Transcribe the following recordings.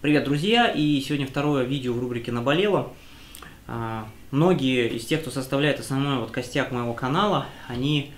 Привет, друзья! И сегодня второе видео в рубрике «Наболело». Многие из тех, кто составляет основной костяк моего канала, они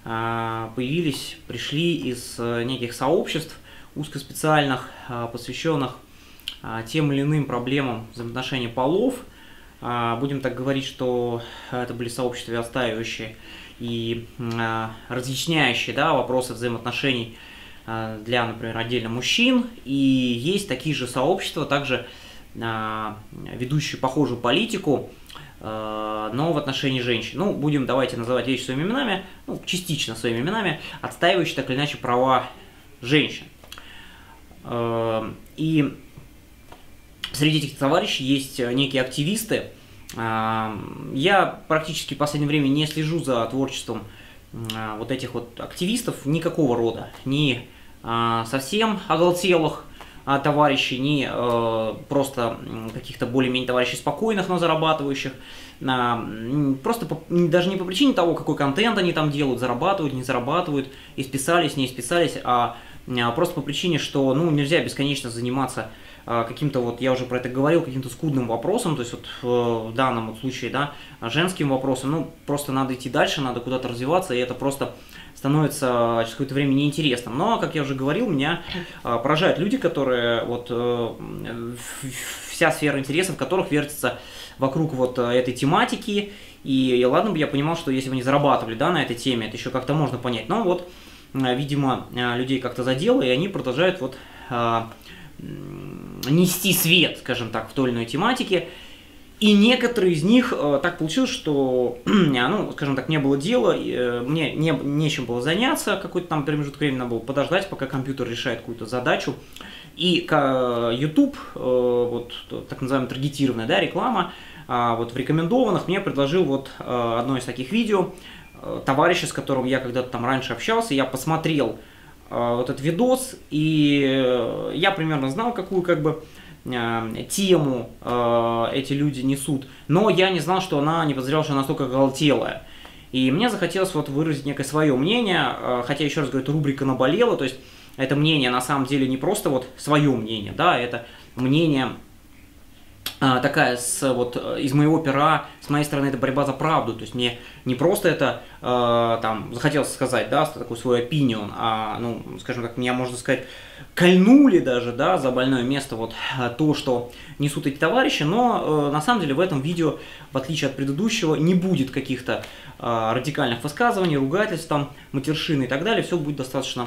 пришли из неких сообществ узкоспециальных, посвященных тем или иным проблемам взаимоотношений полов. Будем так говорить, что это были сообщества, отстаивающие и разъясняющие вопросы взаимоотношений для, например, отдельно мужчин, и есть такие же сообщества, также ведущие похожую политику, но в отношении женщин. Давайте называть вещи своими именами, частично своими именами, отстаивающие так или иначе права женщин. И среди этих товарищей есть некие активисты. Я практически в последнее время не слежу за творчеством этих активистов никакого рода, ни совсем оголтелых товарищей, ни просто каких-то более-менее товарищей спокойных, но зарабатывающих, просто даже не по причине того, какой контент они там делают, зарабатывают, не зарабатывают, исписались, не исписались, а просто по причине, что нельзя бесконечно заниматься каким-то, я уже про это говорил, каким-то скудным вопросом, то есть в данном случае, женским вопросом, просто надо идти дальше, надо куда-то развиваться, и это просто становится через какое-то время неинтересным. Но, как я уже говорил, меня поражают люди, которые, вся сфера интересов которых вертится вокруг этой тематики, и ладно бы я понимал, что если бы они зарабатывали, на этой теме, это еще как-то можно понять, но видимо, людей как-то задело, и они продолжают нести свет, скажем так, в той или иной тематике. И некоторые из них так получилось, что, скажем так, не было дела, мне нечем было заняться, какой-то там промежуток времени надо было подождать, пока компьютер решает какую-то задачу. И YouTube, так называемая таргетированная реклама, в рекомендованных мне предложил одно из таких видео товарища, с которым я когда-то там раньше общался, я посмотрел этот видос, и я примерно знал, какую тему эти люди несут, но я не знал, что она, не подозревал, что она настолько оголтелая. И мне захотелось выразить некое свое мнение, хотя, еще раз говорю, это рубрика «Наболело», то есть это мнение на самом деле не просто свое мнение, это мнение такая из моего пера, с моей стороны, это борьба за правду, то есть мне не просто это захотелось сказать, такой свой opinion, а, скажем так, меня, можно сказать, кольнули даже, за больное место то, что несут эти товарищи, но на самом деле в этом видео, в отличие от предыдущего, не будет каких-то радикальных высказываний, ругательств, матершины и так далее, все будет достаточно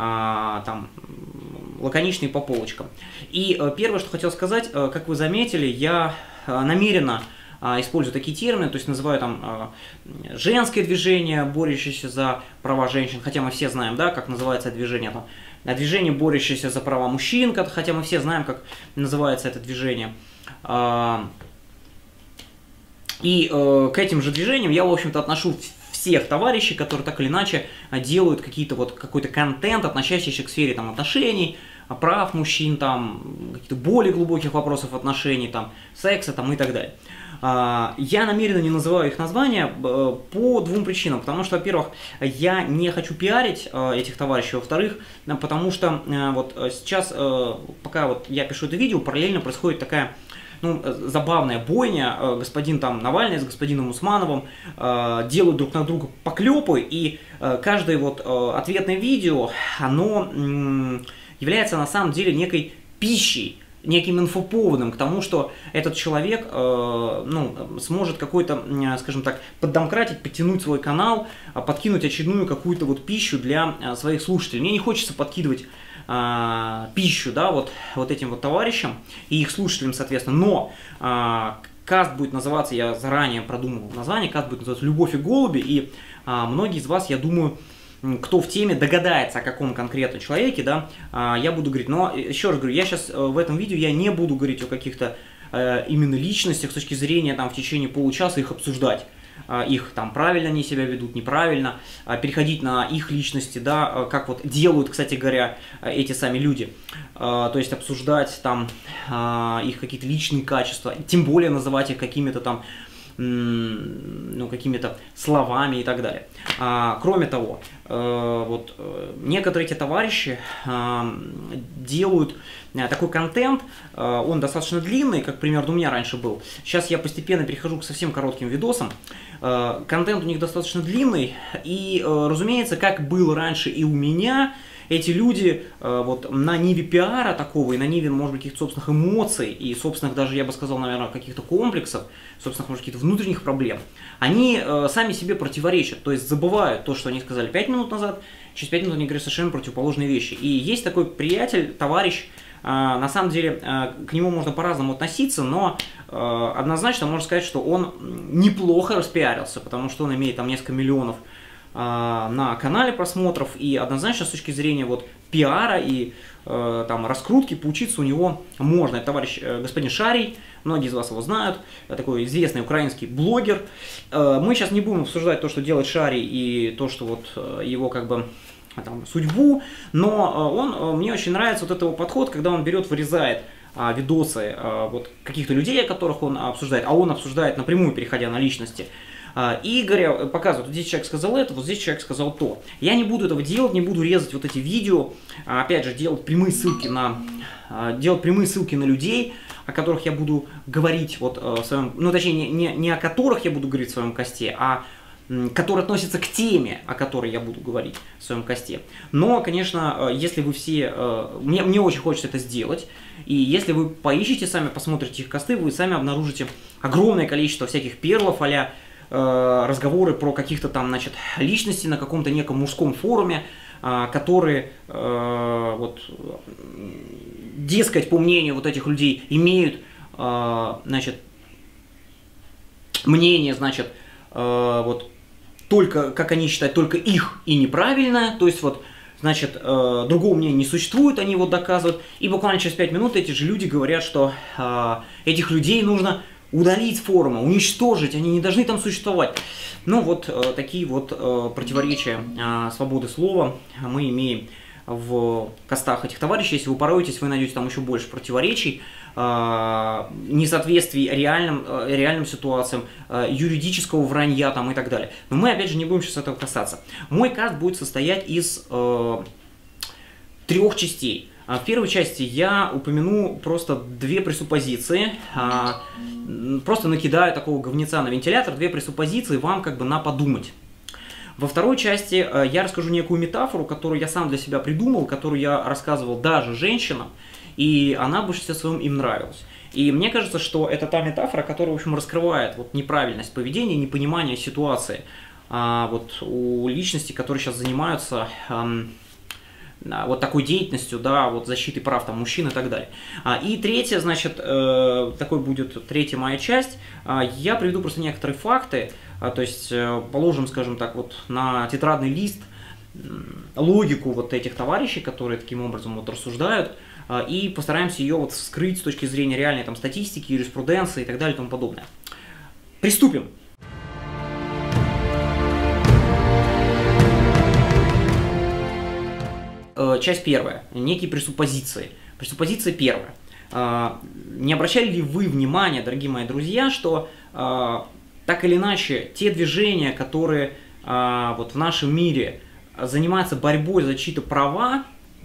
лаконично и по полочкам. И первое, что хотел сказать, как вы заметили, я намеренно использую такие термины, то есть называю женское движение, борющееся за права женщин, хотя мы все знаем, как называется движение, движение, борющееся за права мужчин, хотя мы все знаем, как называется это движение. И к этим же движениям я, в общем-то, отношу всех товарищей, которые так или иначе делают какой-то контент, относящийся к сфере отношений, прав мужчин, каких-то более глубоких вопросов отношений, секса и так далее. Я намеренно не называю их названия по двум причинам. Потому что, во-первых, я не хочу пиарить этих товарищей, во-вторых, потому что сейчас, пока я пишу это видео, параллельно происходит такая забавная бойня. Господин Навальный с господином Усмановым делают друг на друга поклепы, и каждое ответное видео, оно является на самом деле некой пищей, неким инфоповодом к тому, что этот человек сможет какой-то, скажем так, поддомкратить, подтянуть свой канал, подкинуть очередную какую-то пищу для своих слушателей. Мне не хочется подкидывать пищу, этим товарищам и их слушателям, соответственно, но каст будет называться, я заранее продумал название, каст будет называться «Любовь и голуби», и многие из вас, я думаю, кто в теме, догадается, о каком конкретно человеке, я буду говорить. Но, еще раз говорю, я сейчас в этом видео я не буду говорить о каких-то именно личностях с точки зрения в течение получаса их обсуждать. Их правильно они себя ведут, неправильно, переходить на их личности, как делают, кстати говоря, эти сами люди. То есть обсуждать их какие-то личные качества, тем более называть их какими-то ну, какими-то словами и так далее. Кроме того, вот некоторые эти товарищи делают такой контент, он достаточно длинный, как примерно у меня раньше был. Сейчас я постепенно перехожу к совсем коротким видосам. Контент у них достаточно длинный, и, разумеется, как было раньше и у меня, эти люди вот на ниве пиара такого, и на ниве, может быть, каких-то собственных эмоций, и собственных даже, я бы сказал, наверное, каких-то комплексов, собственных, может, каких-то внутренних проблем, они сами себе противоречат, то есть забывают то, что они сказали 5 минут назад, через 5 минут они говорят совершенно противоположные вещи. И есть такой приятель, товарищ, на самом деле к нему можно по-разному относиться, но однозначно можно сказать, что он неплохо распиарился, потому что он имеет там несколько миллионов на канале просмотров, и однозначно с точки зрения вот пиара и там раскрутки поучиться у него можно. Это товарищ господин Шарий, многие из вас его знают, такой известный украинский блогер. Мы сейчас не будем обсуждать то, что делает Шарий, и то, что вот его как бы там судьбу, но мне очень нравится вот этот его подход, когда он берет, вырезает видосы вот каких-то людей, которых он обсуждает, а он обсуждает напрямую, переходя на личности. И говоря, показывают, вот здесь человек сказал это, вот здесь человек сказал то. Я не буду этого делать, не буду резать вот эти видео, опять же, делать прямые ссылки на людей, о которых я буду говорить вот в своем, ну точнее, не о которых я буду говорить в своем касте, а которые относятся к теме, о которой я буду говорить в своем касте. Но, конечно, если вы все... Мне очень хочется это сделать, и если вы поищите сами, посмотрите их касты, вы сами обнаружите огромное количество всяких перлов, а-ля разговоры про каких-то там, значит, личностей на каком-то неком мужском форуме, которые, вот, дескать, по мнению вот этих людей, имеют, значит, мнение, значит, вот, только, как они считают, только их и неправильное, то есть, вот, значит, другого мнения не существует, они вот доказывают, и буквально через 5 минут эти же люди говорят, что этих людей нужно удалить с форума, уничтожить, они не должны там существовать. Ну вот такие вот противоречия свободы слова мы имеем в кастах этих товарищей. Если вы пороетесь, вы найдете там еще больше противоречий, несоответствий реальным ситуациям, юридического вранья там и так далее. Но мы опять же не будем сейчас этого касаться. Мой каст будет состоять из 3 частей. В первой части я упомяну просто 2 пресуппозиции, просто накидаю такого говнеца на вентилятор, 2 пресуппозиции вам как бы на подумать. Во второй части я расскажу некую метафору, которую я сам для себя придумал, которую я рассказывал даже женщинам, и она больше всего своем им нравилась. И мне кажется, что это та метафора, которая, в общем, раскрывает вот неправильность поведения, непонимание ситуации вот у личностей, которые сейчас занимаются вот такой деятельностью, да, вот защитой прав там мужчин и так далее. И третья, значит, такой будет третья моя часть, я приведу просто некоторые факты, то есть положим, скажем так, вот на тетрадный лист логику вот этих товарищей, которые таким образом вот рассуждают, и постараемся ее вот вскрыть с точки зрения реальной там статистики, юриспруденции и так далее и тому подобное. Приступим! Часть первая. Некие пресуппозиции. Пресуппозиция первая. Не обращали ли вы внимания, дорогие мои друзья, что так или иначе те движения, которые вот в нашем мире занимаются борьбой за чьи-то права,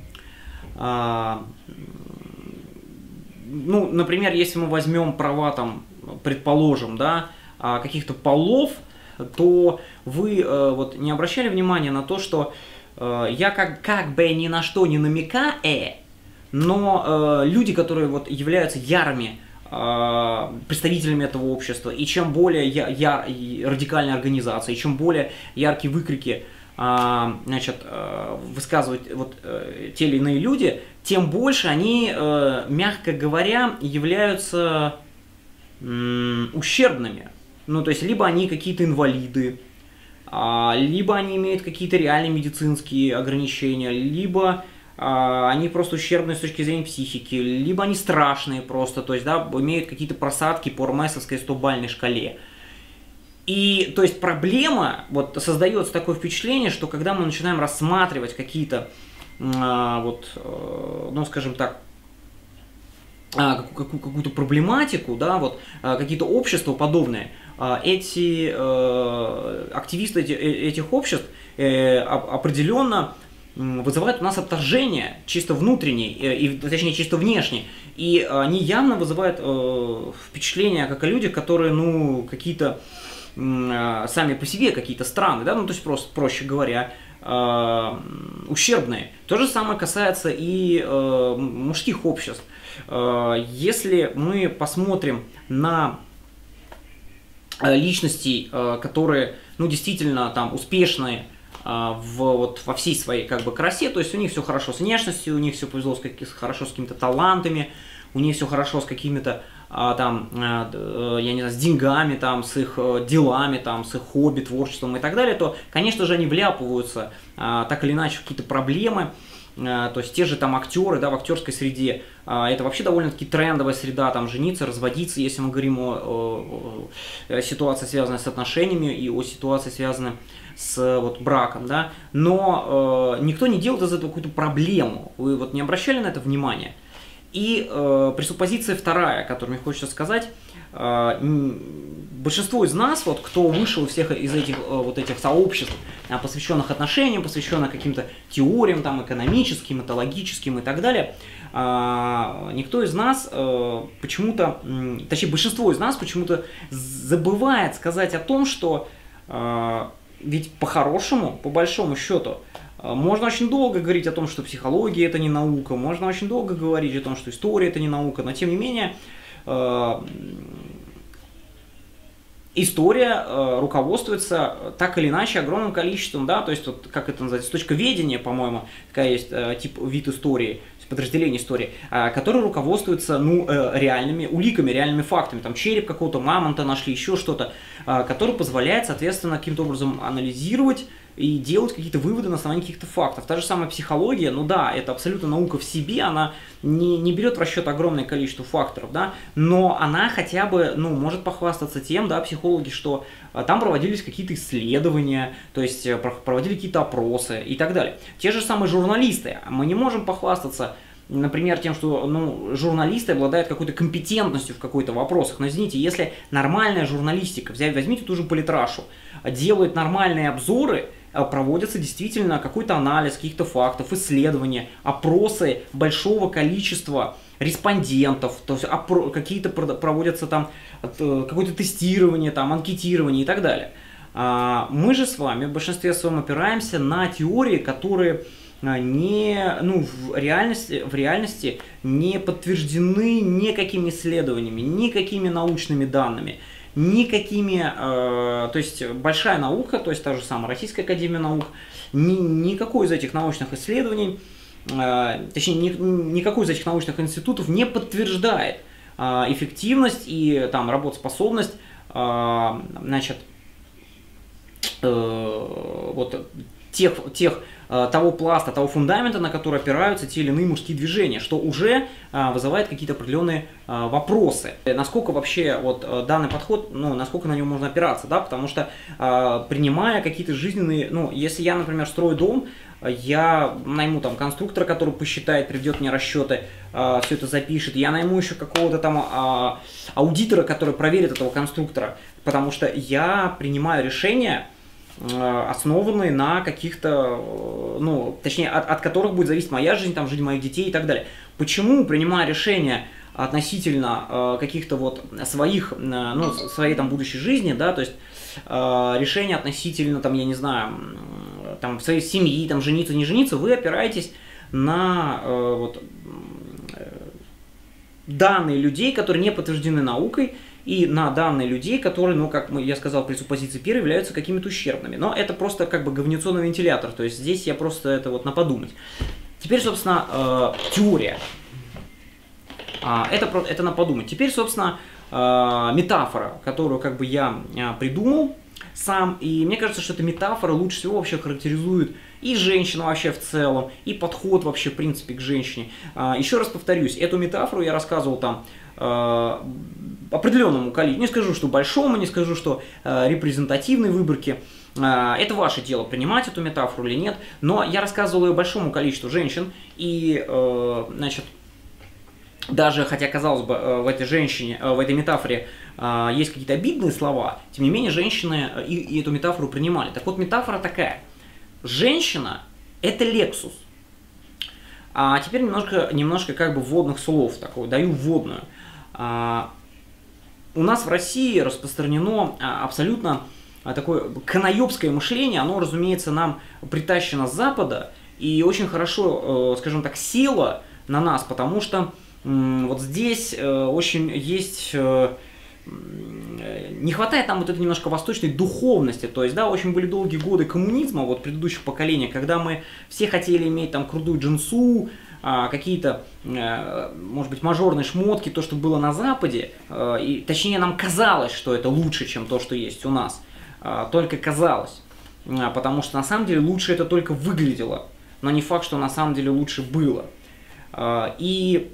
ну, например, если мы возьмем права, там, предположим, да, каких-то полов, то вы вот не обращали внимания на то, что я как бы ни на что не намекаю, но люди, которые вот являются ярыми представителями этого общества, и чем более радикальные организации, чем более яркие выкрики значит, высказывают вот те или иные люди, тем больше они, мягко говоря, являются ущербными. Ну, то есть, либо они какие-то инвалиды, либо они имеют какие-то реальные медицинские ограничения, либо они просто ущербные с точки зрения психики, либо они страшные просто, то есть, да, имеют какие-то просадки по РМСовской 100-бальной шкале. И, то есть, проблема, вот, создается такое впечатление, что когда мы начинаем рассматривать какие-то, вот, ну, скажем так, какую-то проблематику, да, вот какие-то общества подобные, эти активисты этих обществ определенно вызывают у нас отторжение чисто внутреннее, точнее чисто внешне, и они явно вызывают впечатление как о людях, которые, ну, какие-то сами по себе какие-то странные, да, ну, то есть просто, проще говоря, ущербные. То же самое касается и мужских обществ. Если мы посмотрим на личностей, которые, ну, действительно там успешные во всей своей как бы красе, то есть у них все хорошо с внешностью, у них все повезло хорошо с какими-то талантами, у них все хорошо с какими-то там, я не знаю, с деньгами, там, с их делами, там, с их хобби, творчеством и так далее, то, конечно же, они вляпываются так или иначе в какие-то проблемы. То есть те же там актеры, да, в актерской среде, это вообще довольно-таки трендовая среда, там жениться, разводиться, если мы говорим о ситуации, связанной с отношениями, и о ситуации, связанной с вот браком, да, но никто не делает из этого какую-то проблему, вы вот не обращали на это внимания? И пресуппозиция вторая, которую мне хочется сказать, большинство из нас, вот, кто вышел из всех из этих вот этих сообществ, посвященных отношениям, посвященных каким-то теориям там, экономическим, этологическим и так далее, никто из нас почему-то, точнее большинство из нас почему-то забывает сказать о том, что ведь по-хорошему, по большому счету, можно очень долго говорить о том, что психология это не наука, можно очень долго говорить о том, что история это не наука, но тем не менее история руководствуется так или иначе огромным количеством, да, то есть вот, как это называется, точковедение, по-моему, такая есть вид истории, подразделение истории, который руководствуется, ну, реальными уликами, реальными фактами, там череп какого-то мамонта нашли, еще что-то, который позволяет, соответственно, каким-то образом анализировать и делать какие-то выводы на основании каких-то фактов. Та же самая психология, ну да, это абсолютно наука в себе, она не берет в расчет огромное количество факторов, да, но она хотя бы, ну, может похвастаться тем, да, психологи, что там проводились какие-то исследования, то есть проводили какие-то опросы и так далее. Те же самые журналисты, мы не можем похвастаться, например, тем, что, ну, журналисты обладают какой-то компетентностью в какой-то вопросах. Но извините, если нормальная журналистика, возьмите ту же Политрашу, делает нормальные обзоры, проводится действительно какой-то анализ каких-то фактов, исследования, опросы большого количества респондентов, то есть какие-то проводятся там какое-то тестирование, там, анкетирование и так далее. Мы же с вами в большинстве своем опираемся на теории, которые в реальности не подтверждены никакими исследованиями, никакими научными данными, никакими, то есть большая наука, то есть та же самая Российская академия наук, никакой из этих научных исследований, точнее никакой из этих научных институтов не подтверждает эффективность и там работоспособность, значит, вот того пласта, того фундамента, на который опираются те или иные мужские движения, что уже вызывает какие-то определенные вопросы. Насколько вообще вот данный подход, ну, насколько на него можно опираться, да, потому что принимая какие-то жизненные, ну, если я, например, строю дом, я найму там конструктора, который посчитает, приведет мне расчеты, все это запишет, я найму еще какого-то там аудитора, который проверит этого конструктора, потому что я принимаю решения, основанные на каких-то, ну, точнее, от которых будет зависеть моя жизнь, там, жизнь моих детей и так далее. Почему, принимая решения относительно каких-то вот своих, ну, своей там будущей жизни, да, то есть решения относительно, там, я не знаю, там, своей семьи, там, жениться, не жениться, вы опираетесь на вот данные людей, которые не подтверждены наукой, и на данные людей, которые, ну, как я сказал, пресуппозиции первой, являются какими-то ущербными. Но это просто как бы говняционный вентилятор, то есть здесь я просто это вот на подумать. Теперь, собственно, теория. Это на подумать. Теперь, собственно, метафора, которую как бы я придумал сам, и мне кажется, что эта метафора лучше всего вообще характеризует и женщину вообще в целом, и подход вообще в принципе к женщине. Еще раз повторюсь, эту метафору я рассказывал там определенному количеству, не скажу, что большому, не скажу, что репрезентативной выборке. Это ваше дело, принимать эту метафору или нет, но я рассказывал ее большому количеству женщин, и, значит, даже, хотя, казалось бы, в этой женщине, в этой метафоре есть какие-то обидные слова, тем не менее, женщины и эту метафору принимали. Так вот, метафора такая. Женщина – это Lexus. А теперь немножко как бы вводных слов, такого, даю вводную. У нас в России распространено абсолютно такое канаёбское мышление, оно, разумеется, нам притащено с Запада и очень хорошо, скажем так, село на нас, потому что вот здесь очень есть, не хватает нам вот этой немножко восточной духовности, то есть, да, очень были долгие годы коммунизма, вот предыдущих поколений, когда мы все хотели иметь там крутую джинсу, какие-то, может быть, мажорные шмотки, то, что было на Западе, и, точнее, нам казалось, что это лучше, чем то, что есть у нас, только казалось, потому что на самом деле лучше это только выглядело, но не факт, что на самом деле лучше было. И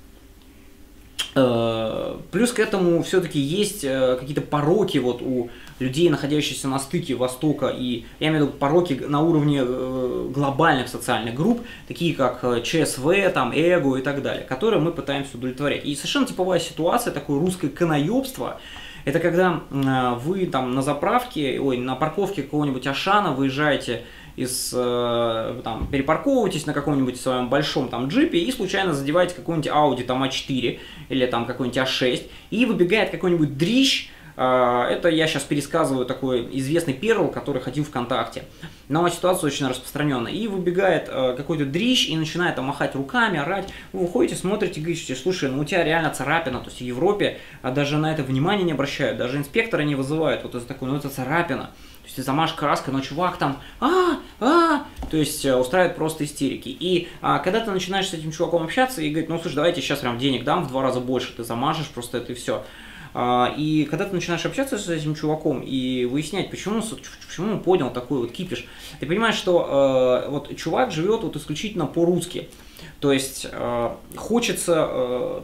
плюс к этому все-таки есть какие-то пороки вот у людей, находящихся на стыке Востока, и я имею в виду пороки на уровне глобальных социальных групп, такие как ЧСВ, там, эго и так далее, которые мы пытаемся удовлетворять. И совершенно типовая ситуация, такое русское канаёбство, это когда вы там на заправке, на парковке какого-нибудь Ашана выезжаете там, перепарковываетесь на каком-нибудь своем большом там джипе и случайно задеваете какой-нибудь Audi там А4 или там какой-нибудь А6, и выбегает какой-нибудь дрищ. Это я сейчас пересказываю такой известный перл, который ходил ВКонтакте. Но ситуация очень распространенная. И выбегает какой-то дрищ и начинает там махать руками, орать. Вы выходите, смотрите, говорите: слушай, ну у тебя реально царапина. То есть в Европе даже на это внимание не обращают, даже инспектора не вызывают. Вот это такое, ну это царапина. То есть ты замажешь краской, но чувак там то есть устраивает просто истерики. И когда ты начинаешь с этим чуваком общаться и говорит: ну слушай, давайте сейчас прям денег дам в 2 раза больше, ты замажешь просто это и все. И когда ты начинаешь общаться с этим чуваком и выяснять, почему он поднял такой вот кипиш, ты понимаешь, что вот чувак живет вот исключительно по-русски. То есть хочется,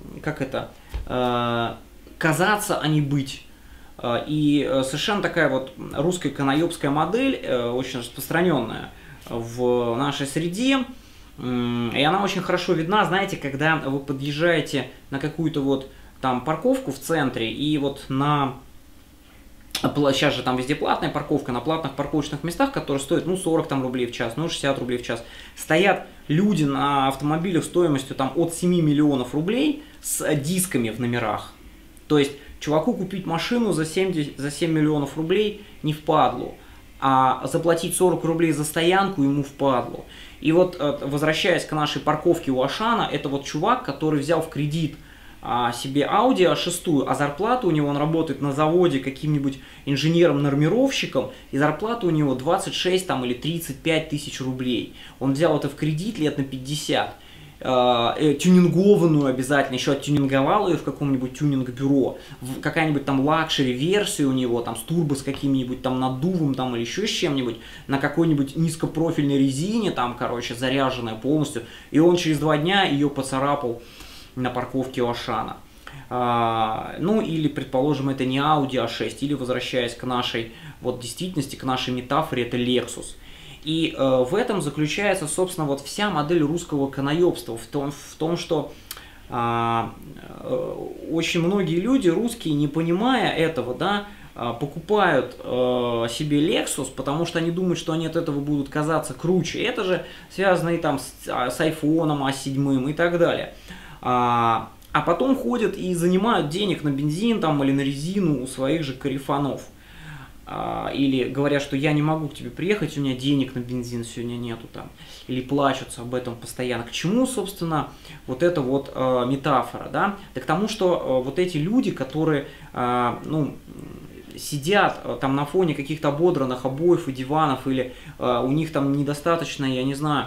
казаться, а не быть. И совершенно такая вот русская канаёбская модель, очень распространенная в нашей среде, и она очень хорошо видна, знаете, когда вы подъезжаете на какую-то вот там парковку в центре, и вот сейчас же там везде платная парковка, на платных парковочных местах, которые стоят, ну, 40 там рублей в час, ну, 60 рублей в час, стоят люди на автомобилях стоимостью там от 7 миллионов рублей с дисками в номерах. То есть чуваку купить машину за 7 миллионов рублей не впадлу, а заплатить 40 рублей за стоянку ему впадлу. И вот, возвращаясь к нашей парковке у Ашана, это вот чувак, который взял в кредит себе Audi A6, а зарплата у него, он работает на заводе каким-нибудь инженером-нормировщиком, и зарплата у него 26 там, или 35 тысяч рублей. Он взял это в кредит лет на 50, тюнингованную обязательно, еще оттюнинговал ее в каком-нибудь тюнинг-бюро, какая-нибудь там лакшери-версия у него, там с турбо, с каким-нибудь там наддувом там, или еще с чем-нибудь, на какой-нибудь низкопрофильной резине, там, короче, заряженная полностью, и он через 2 дня ее поцарапал на парковке у Ашана. Ну, или, предположим, это не Audi A6, или, возвращаясь к нашей вот действительности, к нашей метафоре, это Lexus. И в этом заключается, собственно, вот вся модель русского канаёбства, в том, что очень многие люди, русские, не понимая этого, да, покупают себе Lexus, потому что они думают, что они от этого будут казаться круче. Это же связано и там с айфоном А7 и так далее. А потом ходят и занимают денег на бензин там, или на резину у своих же корефанов. Или говорят, что я не могу к тебе приехать, у меня денег на бензин сегодня нету там. Или плачутся об этом постоянно. К чему, собственно, вот эта вот метафора, да? Да к тому, что вот эти люди, которые, ну, сидят там на фоне каких-то ободранных обоев и диванов, или у них там недостаточно, я не знаю,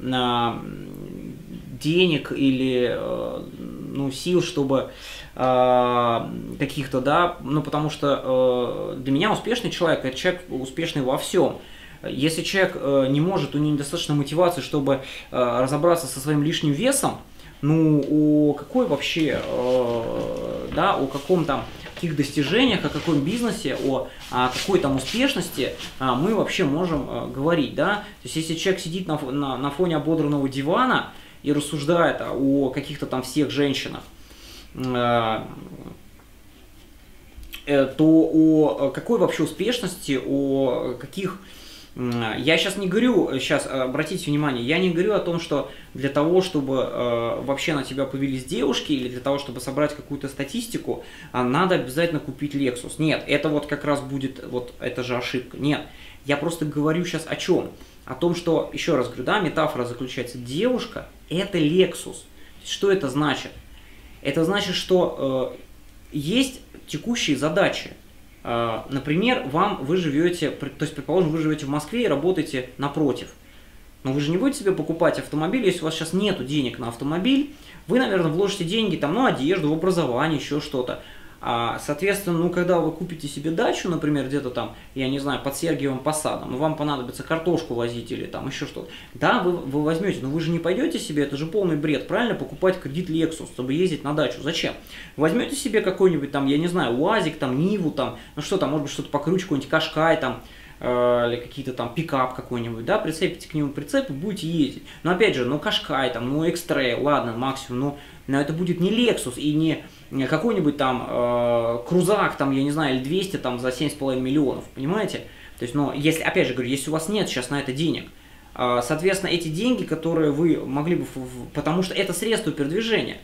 денег или ну, сил, чтобы каких-то, да, ну потому что для меня успешный человек – это человек успешный во всем. Если человек не может, у него недостаточно мотивации, чтобы разобраться со своим лишним весом, ну о какой вообще, да, о каком там каких достижениях, о каком бизнесе, о какой там успешности мы вообще можем говорить, да. То есть если человек сидит на фоне ободранного дивана и рассуждает о каких-то там всех женщинах, то о какой вообще успешности, о каких... Я сейчас не говорю, сейчас обратите внимание, я не говорю о том, что для того, чтобы вообще на тебя повелись девушки, или для того, чтобы собрать какую-то статистику, надо обязательно купить Lexus. Нет, это вот как раз будет, вот это же ошибка. Нет, я просто говорю сейчас о чем? О том, что, еще раз говорю, да, метафора заключается, девушка – это Lexus. Что это значит? Это значит, что есть текущие задачи. Например, вы живете, то есть, предположим, вы живете в Москве и работаете напротив. Но вы же не будете себе покупать автомобиль, если у вас сейчас нет денег на автомобиль. Вы, наверное, вложите деньги там, на одежду, в образование, еще что-то. Соответственно, ну, когда вы купите себе дачу, например, где-то там, я не знаю, под Сергиевым Посадом, и вам понадобится картошку возить или там еще что-то, да, вы возьмете, но вы же не пойдете себе, это же полный бред, правильно, покупать кредит Lexus, чтобы ездить на дачу. Зачем? Возьмете себе какой-нибудь там, я не знаю, УАЗик, там, Ниву, там, ну что там, может быть, что-то покруче, какой-нибудь Кашкай, там, или какие-то там пикап какой-нибудь, да, прицепите к нему прицеп и будете ездить. Но опять же, ну Кашкай, там, ну X-Trail, ладно, максимум, но это будет не Lexus и не какой-нибудь там крузак, там, я не знаю, или 200 там за 7,5 миллионов, понимаете? То есть, ну, если, опять же говорю, если у вас нет сейчас на это денег, соответственно, эти деньги, которые вы могли бы, потому что это средство передвижения,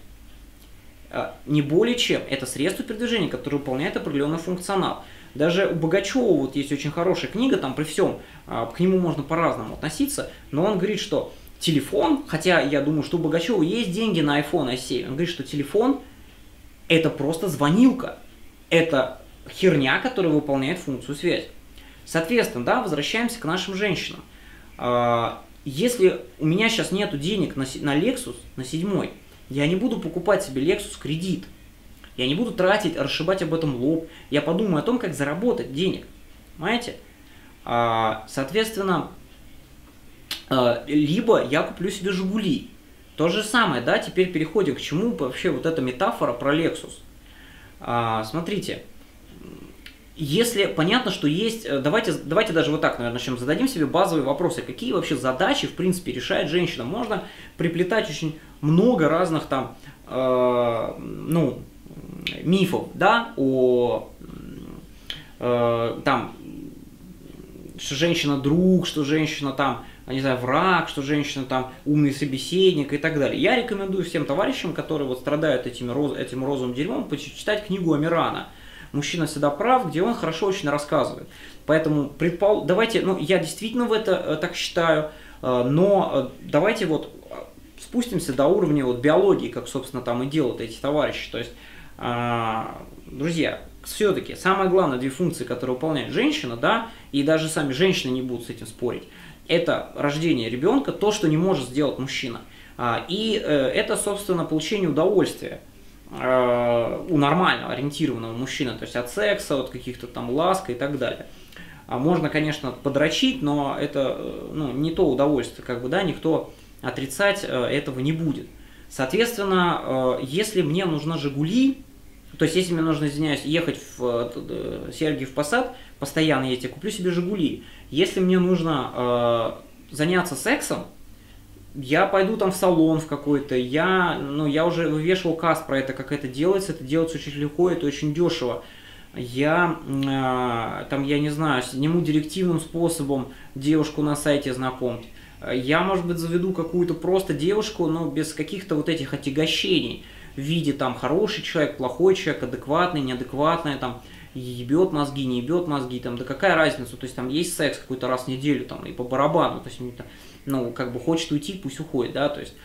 не более чем, это средство передвижения, которое выполняет определенный функционал. Даже у Богачева вот есть очень хорошая книга, там при всем, к нему можно по-разному относиться, но он говорит, что телефон, хотя я думаю, что у Богачева есть деньги на iPhone SE, он говорит, что телефон это просто звонилка, это херня, которая выполняет функцию связи. Соответственно, да, возвращаемся к нашим женщинам. Если у меня сейчас нету денег на Lexus, на 7-й, я не буду покупать себе Lexus кредит. Я не буду тратить, расшибать об этом лоб. Я подумаю о том, как заработать денег. Понимаете? Соответственно, либо я куплю себе Жигули. То же самое, да, теперь переходим к чему вообще вот эта метафора про Lexus. Смотрите, если понятно, что есть, давайте даже вот так, наверное, начнем, зададим себе базовые вопросы, какие вообще задачи, в принципе, решает женщина. Можно приплетать очень много разных там, ну, мифов, да, там, что женщина друг, что женщина там, не знаю, враг, что женщина там умный собеседник и так далее. Я рекомендую всем товарищам, которые вот страдают этим розовым дерьмом, почитать книгу Амирана «Мужчина всегда прав», где он хорошо очень рассказывает. Поэтому давайте, ну, я действительно в это так считаю, но давайте вот спустимся до уровня вот биологии, как, собственно, там и делают эти товарищи. То есть, друзья, все-таки самое главное две функции, которые выполняет женщина, да, и даже сами женщины не будут с этим спорить, это рождение ребенка, то, что не может сделать мужчина. И это, собственно, получение удовольствия у нормально ориентированного мужчины, то есть от секса, от каких-то там ласк и так далее. Можно, конечно, подрочить, но это, ну, не то удовольствие, как бы, да, никто отрицать этого не будет. Соответственно, если мне нужна Жигули, то есть если мне нужно, извиняюсь, ехать в Сергиев Посад, постоянно ездить, я куплю себе Жигули. Если мне нужно заняться сексом, я пойду там в салон в какой-то, я уже вывешивал каст про это, как это делается очень легко, это очень дешево. Я не знаю, сниму директивным способом девушку на сайте знакомств. Я, может быть, заведу какую-то просто девушку, но без каких-то вот этих отягощений в виде там хороший человек, плохой человек, адекватный, неадекватный, там, ебет мозги, не ебет мозги, там, да какая разница, то есть там есть секс какой-то раз в неделю, там, и по барабану, то есть, ну, как бы хочет уйти, пусть уходит, да, то есть,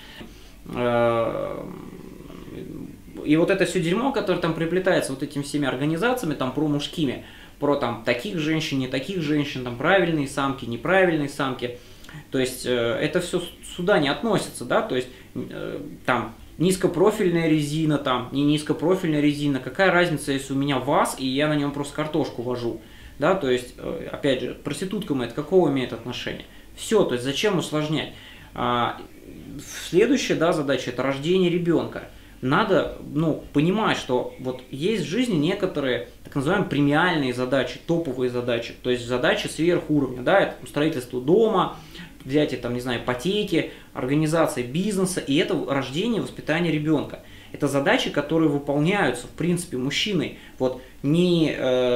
и вот это все дерьмо, которое там приплетается вот этими всеми организациями, там, про мужскими, про там таких женщин, не таких женщин, там, правильные самки, неправильные самки, то есть, это все сюда не относится, да, то есть, там, низкопрофильная резина, там, не низкопрофильная резина, какая разница, если у меня ВАЗ, и я на нем просто картошку вожу, да, то есть, опять же, проституткам это какого имеет отношение? Все, то есть, зачем усложнять? Следующая, да, задача – это рождение ребенка. Надо, ну, понимать, что вот есть в жизни некоторые, так называемые, премиальные задачи, топовые задачи, то есть задачи сверхуровня, да, это строительство дома, взятие, там, не знаю, ипотеки, организация бизнеса, и это рождение, воспитание ребенка. Это задачи, которые выполняются, в принципе, мужчиной. Вот не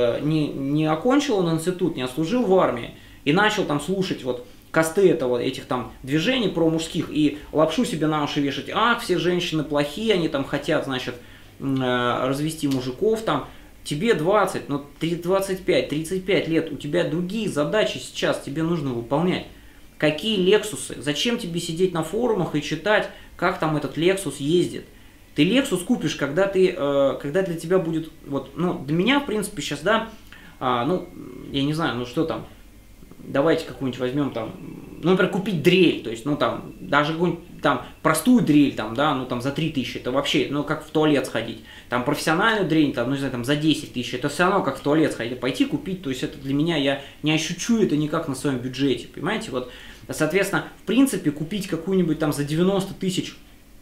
окончил он институт, не отслужил в армии и начал там слушать вот косты этих там движений промужских и лапшу себе на уши вешать. Ах, все женщины плохие, они там хотят, значит, развести мужиков там. Тебе 20, ну 25, 35 лет, у тебя другие задачи сейчас тебе нужно выполнять. Какие Лексусы? Зачем тебе сидеть на форумах и читать, как там этот Лексус ездит? Ты Lexus купишь, когда для тебя будет, вот, ну, для меня, в принципе, сейчас, да, ну, я не знаю, ну, что там, давайте какую-нибудь возьмем, там, ну, например, купить дрель, то есть, ну, там, даже какую-нибудь, там, простую дрель, там, да, ну, там, за 3000, это вообще, ну, как в туалет сходить, там, профессиональную дрель, там, ну, не знаю, там, за 10 тысяч, это все равно как в туалет сходить, пойти купить, то есть, это для меня, я не ощущу это никак на своем бюджете, понимаете, вот, соответственно, в принципе, купить какую-нибудь, там, за 90 тысяч,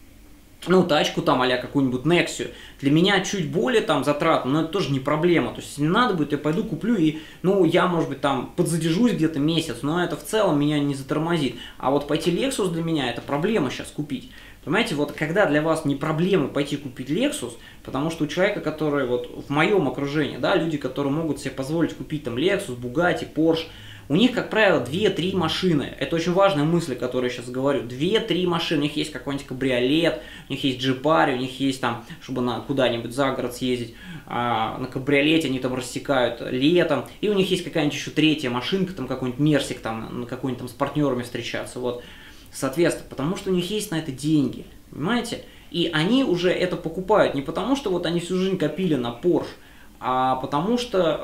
ну, тачку там, а-ля какую-нибудь Nexia, для меня чуть более там затратно, но это тоже не проблема. То есть, если не надо будет, я пойду куплю и, ну, я, может быть, там подзадержусь где-то месяц, но это в целом меня не затормозит. А вот пойти Lexus для меня это проблема сейчас купить. Понимаете, вот когда для вас не проблема пойти купить Lexus, потому что у человека, который вот в моем окружении, да, люди, которые могут себе позволить купить там Lexus, Bugatti, Porsche, у них, как правило, 2-3 машины. Это очень важная мысль, которую я сейчас говорю. 2-3 машины. У них есть какой-нибудь кабриолет, у них есть джипари, у них есть там, чтобы куда-нибудь за город съездить, на кабриолете они там рассекают летом. И у них есть какая-нибудь еще третья машинка, там какой-нибудь Мерсик, там какой-нибудь там с партнерами встречаться. Вот. Соответственно, потому что у них есть на это деньги. Понимаете? И они уже это покупают не потому, что вот они всю жизнь копили на Porsche, а потому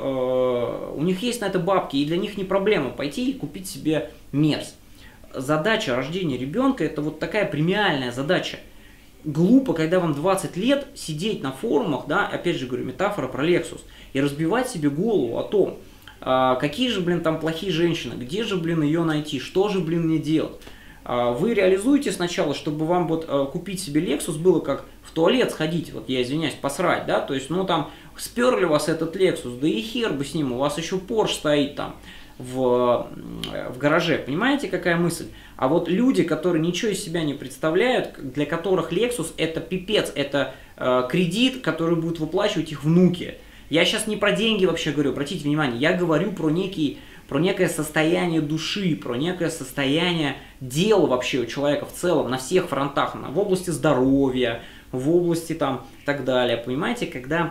что у них есть на это бабки, и для них не проблема пойти и купить себе Мерс. Задача рождения ребенка – это вот такая премиальная задача. Глупо, когда вам 20 лет, сидеть на форумах, да, опять же говорю, метафора про Lexus, и разбивать себе голову о том, какие же, блин, там плохие женщины, где же, блин, ее найти, что же, блин, мне делать. Вы реализуете сначала, чтобы вам вот купить себе Lexus было как в туалет сходить, вот я извиняюсь, посрать, да, то есть, ну там, сперли вас этот Lexus, да и хер бы с ним, у вас еще Porsche стоит там в гараже, понимаете, какая мысль? А вот люди, которые ничего из себя не представляют, для которых Lexus это пипец, это кредит, который будут выплачивать их внуки. Я сейчас не про деньги вообще говорю, обратите внимание, я говорю про некое состояние души, про некое состояние дел вообще у человека в целом, на всех фронтах, в области здоровья, в области там и так далее. Понимаете, когда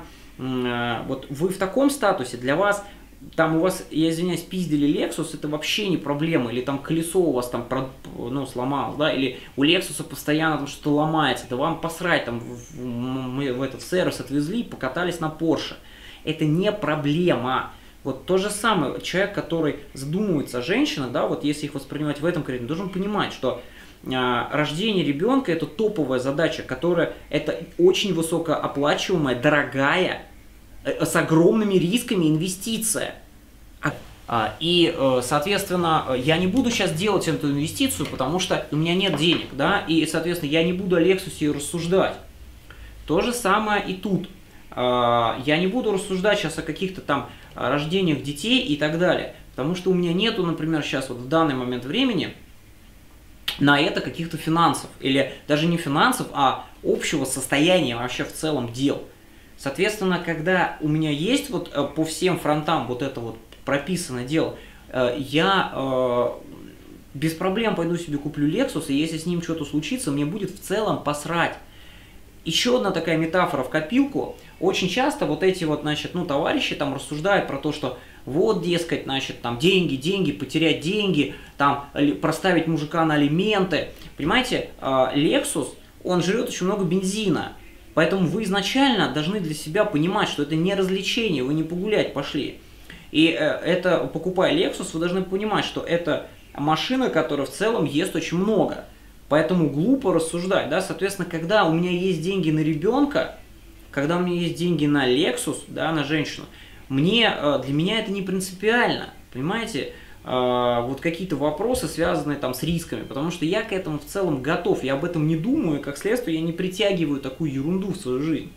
вот вы в таком статусе, для вас, там у вас, я извиняюсь, пиздили Lexus, это вообще не проблема, или там колесо у вас там сломалось, да, или у Lexus постоянно там что-то ломается, да вам посрать, там мы в этот сервис отвезли, покатались на Porsche. Это не проблема. Вот то же самое, человек, который задумывается о женщинах, да, вот если их воспринимать в этом кредите, должен понимать, что рождение ребенка это топовая задача, которая это очень высокооплачиваемая, дорогая, с огромными рисками инвестиция. И, соответственно, я не буду сейчас делать эту инвестицию, потому что у меня нет денег, да, и, соответственно, я не буду о Lexus рассуждать. То же самое и тут. Я не буду рассуждать сейчас о каких-то там рождениях детей и так далее, потому что у меня нету, например, сейчас вот в данный момент времени на это каких-то финансов, или даже не финансов, а общего состояния вообще в целом дел. Соответственно, когда у меня есть вот по всем фронтам вот это вот прописанное дело, я без проблем пойду себе куплю Lexus, и если с ним что-то случится, мне будет в целом посрать. Еще одна такая метафора в копилку. Очень часто вот эти вот, значит, ну, товарищи там рассуждают про то, что вот, дескать, значит, там деньги, потерять деньги, там проставить мужика на алименты. Понимаете, Lexus, он жрет очень много бензина. Поэтому вы изначально должны для себя понимать, что это не развлечение, вы не погулять пошли. И это, покупая Lexus, вы должны понимать, что это машина, которая в целом ест очень много. Поэтому глупо рассуждать, да, соответственно, когда у меня есть деньги на ребенка, когда у меня есть деньги на Lexus, да, на женщину, для меня это не принципиально, понимаете, вот какие-то вопросы, связанные там с рисками, потому что я к этому в целом готов, я об этом не думаю, и как следствие я не притягиваю такую ерунду в свою жизнь.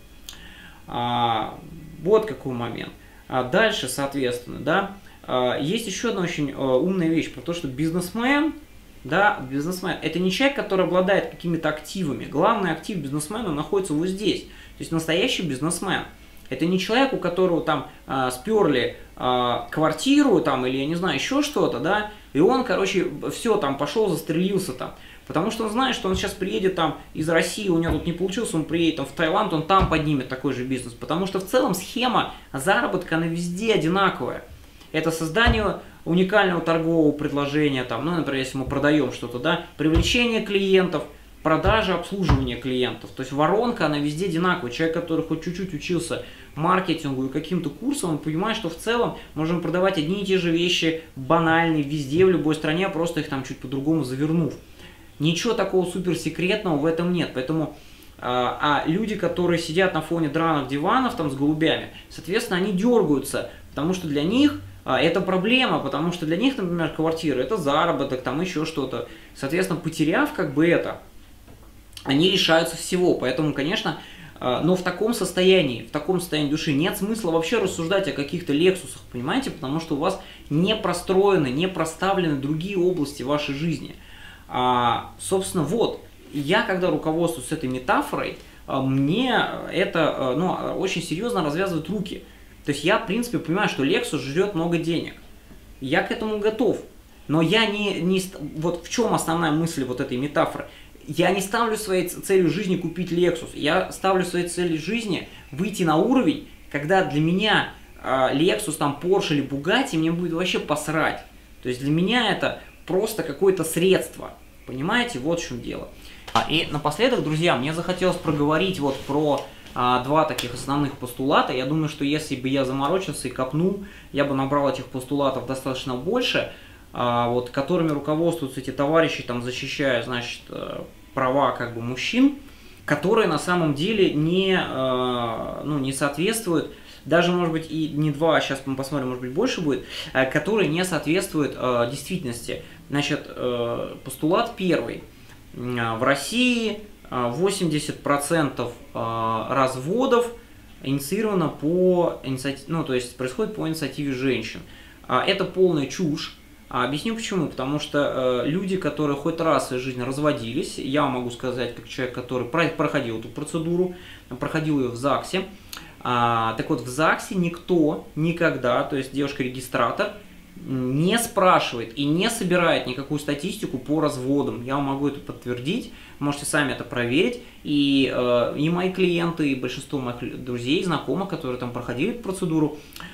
Вот какой момент. Дальше, соответственно, да, есть еще одна очень умная вещь про то, что бизнесмен, да, бизнесмен, это не человек, который обладает какими-то активами. Главный актив бизнесмена находится вот здесь. То есть настоящий бизнесмен. Это не человек, у которого там сперли квартиру там, или, я не знаю, еще что-то, да, и он, короче, все, там, пошел, застрелился там. Потому что он знает, что он сейчас приедет там из России, у него тут не получилось, он приедет там в Таиланд, он там поднимет такой же бизнес. Потому что в целом схема заработка, она везде одинаковая. Это создание уникального торгового предложения, там, ну, например, если мы продаем что-то, да, привлечение клиентов, продажа, обслуживание клиентов. То есть воронка, она везде одинаковая. Человек, который хоть чуть-чуть учился маркетингу и каким-то курсом, он понимает, что в целом можем продавать одни и те же вещи банальные везде, в любой стране, просто их там чуть по-другому завернув. Ничего такого суперсекретного в этом нет. Поэтому люди, которые сидят на фоне драных диванов там с голубями, соответственно, они дергаются, потому что для них это проблема, потому что для них, например, квартира – это заработок, там еще что-то. Соответственно, потеряв как бы это, они лишаются всего. Поэтому, конечно, но в таком состоянии души нет смысла вообще рассуждать о каких-то лексусах, понимаете? Потому что у вас не простроены, не проставлены другие области вашей жизни. Собственно, вот, я когда руководствуюсь этой метафорой, мне это очень серьезно развязывает руки. То есть я, в принципе, понимаю, что Lexus жрет много денег. Я к этому готов. Но я вот в чем основная мысль вот этой метафоры? Я не ставлю своей целью жизни купить Lexus. Я ставлю своей целью жизни выйти на уровень, когда для меня Lexus, там, Porsche или Bugatti мне будет вообще посрать. То есть для меня это просто какое-то средство. Понимаете? Вот в чем дело. И напоследок, друзья, мне захотелось проговорить вот про два таких основных постулата. Я думаю, что если бы я заморочился и копнул, я бы набрал этих постулатов достаточно больше, вот, которыми руководствуются эти товарищи, там, защищая, значит, права как бы мужчин, которые на самом деле не соответствуют, даже, может быть, и не два, сейчас мы посмотрим, может быть, больше будет, которые не соответствуют действительности. Значит, постулат первый. В России 80% разводов инициировано по инициативе, то есть происходит по инициативе женщин. Это полная чушь. Объясню почему. Потому что люди, которые хоть раз в своей жизни разводились, я могу сказать, как человек, который проходил эту процедуру, проходил ее в ЗАГСе. Так вот, в ЗАГСе никто никогда, то есть девушка-регистратор, не спрашивает и не собирает никакую статистику по разводам. Я могу это подтвердить, можете сами это проверить. И мои клиенты, и большинство моих друзей, знакомых, которые там проходили эту процедуру,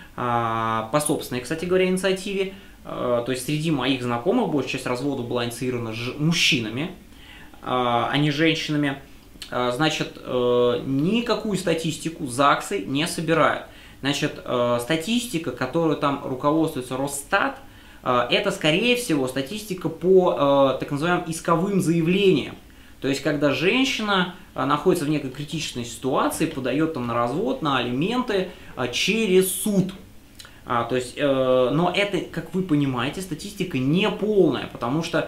по собственной, кстати говоря, инициативе, то есть среди моих знакомых большая часть разводов была инициирована мужчинами, а не женщинами. Значит, никакую статистику ЗАГСы не собирают. Значит, статистика, которую там руководствуется Росстат, это, скорее всего, статистика по так называемым исковым заявлениям. То есть, когда женщина находится в некой критичной ситуации, подает там на развод, на алименты через суд. То есть, но это, как вы понимаете, статистика не полная, потому что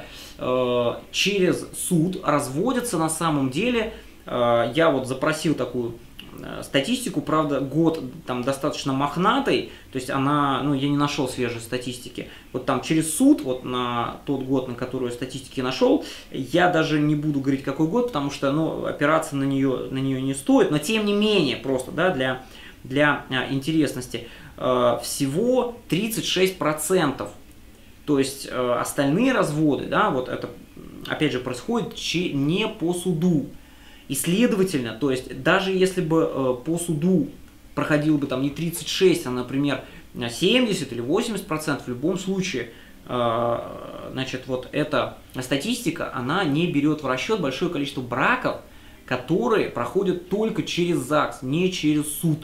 через суд разводятся на самом деле, я вот запросил такую статистику, правда, год там достаточно мохнатый, то есть она, я не нашел свежей статистики. Вот там через суд, вот на тот год, на который статистики нашел, я даже не буду говорить, какой год, потому что, опираться на нее не стоит, но тем не менее, просто, да, для интересности, всего 36%. То есть остальные разводы, да, вот это, опять же, происходит не по суду. И следовательно, то есть даже если бы по суду проходило бы там не 36, а, например, 70 или 80%, в любом случае, значит, вот эта статистика, она не берет в расчет большое количество браков, которые проходят только через ЗАГС, не через суд.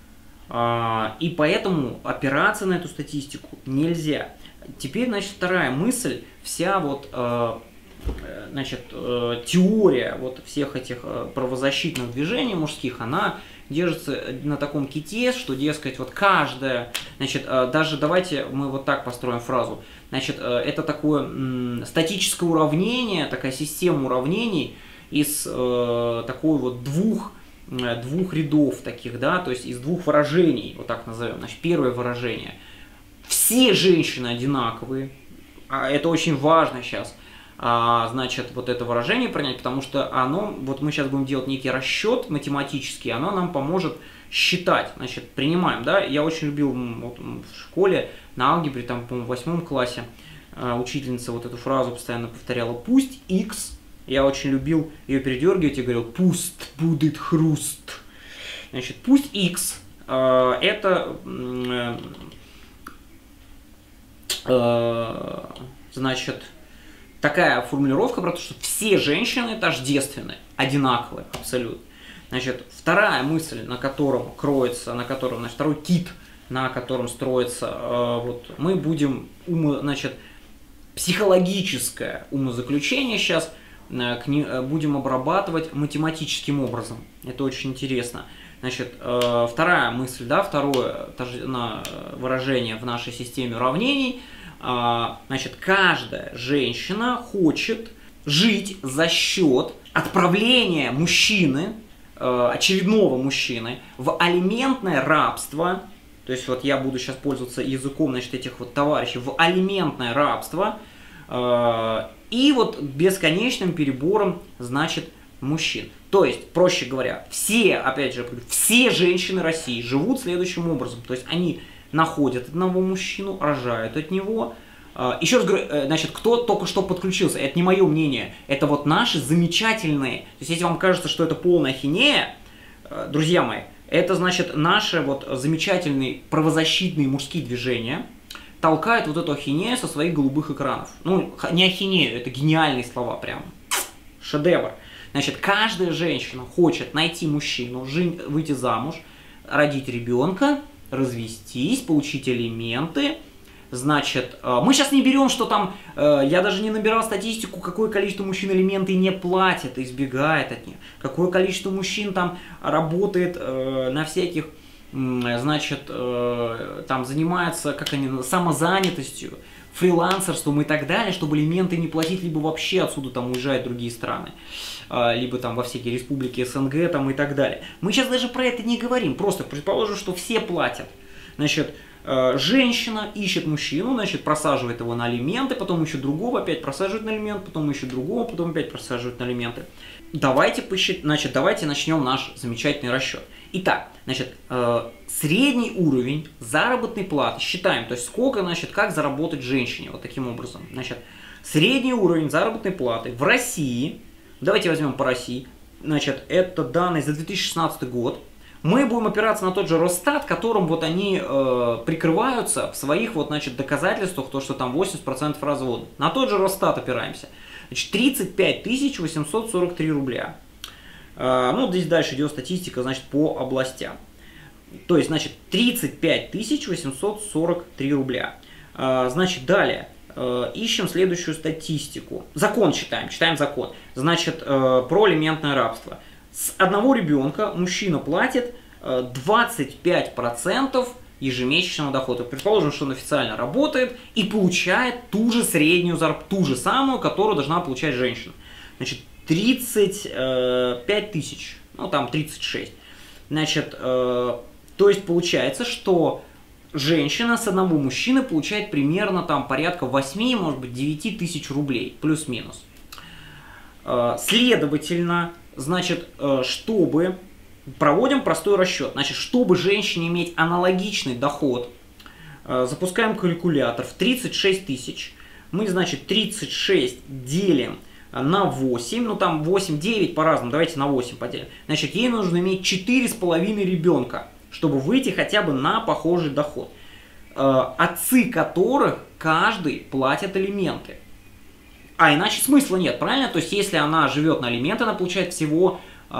И поэтому опираться на эту статистику нельзя. Теперь, значит, вторая мысль, вся вот, значит, теория вот всех этих правозащитных движений мужских, она держится на таком ките, что, дескать, вот каждая, значит, даже давайте мы вот так построим фразу, значит, это такое статическое уравнение, такая система уравнений из такой вот двух рядов таких, да, то есть из двух выражений, вот так назовем. Значит, первое выражение. Все женщины одинаковые, это очень важно сейчас. значит, вот это выражение принять, потому что оно, вот мы сейчас будем делать некий расчет математический, оно нам поможет считать. Значит, принимаем, да, я очень любил вот, в школе, на алгебре, там, по-моему, в 8 классе, учительница вот эту фразу постоянно повторяла: пусть x, я очень любил ее передергивать и говорил: пусть будет хруст. Значит, пусть x это, значит, такая формулировка про то, что все женщины тождественны, одинаковые абсолютно. Значит, вторая мысль, на котором кроется, значит, второй кит, на котором строится, вот, мы будем, значит, психологическое умозаключение сейчас будем обрабатывать математическим образом. Это очень интересно. Значит, вторая мысль, да, второе выражение в нашей системе уравнений. Значит, каждая женщина хочет жить за счет отправления мужчины, очередного мужчины, в алиментное рабство. То есть вот я буду сейчас пользоваться языком, значит, этих вот товарищей, в алиментное рабство, и вот бесконечным перебором, значит, мужчин. То есть, проще говоря, все, опять же, все женщины России живут следующим образом. То есть они находят одного мужчину, рожают от него. Еще раз говорю, значит, кто только что подключился, это не мое мнение, это вот наши замечательные. То есть если вам кажется, что это полная ахинея, друзья мои, это значит наши вот замечательные правозащитные мужские движения толкают вот эту ахинею со своих голубых экранов. Ну, не ахинею, это гениальные слова прям. Шедевр. Значит, каждая женщина хочет найти мужчину, выйти замуж, родить ребенка, развестись, получить алименты. Значит, мы сейчас не берем, что там, я даже не набирал статистику, какое количество мужчин алименты не платит, избегает от них. Какое количество мужчин там работает на всяких, значит, там занимается, как они, самозанятостью, фрилансерством и так далее, чтобы алименты не платить, либо вообще отсюда там уезжают в другие страны, либо там во всякие республики СНГ там и так далее. Мы сейчас даже про это не говорим, просто предположим, что все платят. Значит, женщина ищет мужчину, значит, просаживает его на алименты, потом ищет другого, опять просаживает на алименты, потом ищет другого, потом опять просаживает на алименты. Давайте начнем наш замечательный расчет. Итак, значит, средний уровень заработной платы считаем, то есть сколько, значит, как заработать женщине, вот таким образом. Значит, средний уровень заработной платы в России, давайте возьмем по России, значит, это данные за 2016 год. Мы будем опираться на тот же Росстат, которым вот они прикрываются в своих вот, значит, доказательствах, то, что там 80% разводов. На тот же Росстат опираемся. Значит, 35 843 рубля. Ну, здесь дальше идет статистика, значит, по областям. То есть, значит, 35 843 рубля. Значит, далее ищем следующую статистику. Закон читаем закон. Значит, про алиментное рабство. С одного ребенка мужчина платит 25% ежемесячного дохода. Предположим, что он официально работает и получает ту же среднюю зарплату, ту же самую, которую должна получать женщина. Значит, 35 тысяч, ну там 36. Значит, то есть получается, что женщина с одного мужчины получает примерно там порядка 8, может быть 9 тысяч рублей, плюс-минус. Следовательно, значит, чтобы, проводим простой расчет, значит, чтобы женщине иметь аналогичный доход, запускаем калькулятор в 36 тысяч, мы, значит, 36 делим на 8, ну там 8, 9 по-разному, давайте на 8 поделим, значит, ей нужно иметь 4,5 ребенка, чтобы выйти хотя бы на похожий доход, отцы которых каждый платят алименты. А иначе смысла нет, правильно? То есть, если она живет на алименты, она получает всего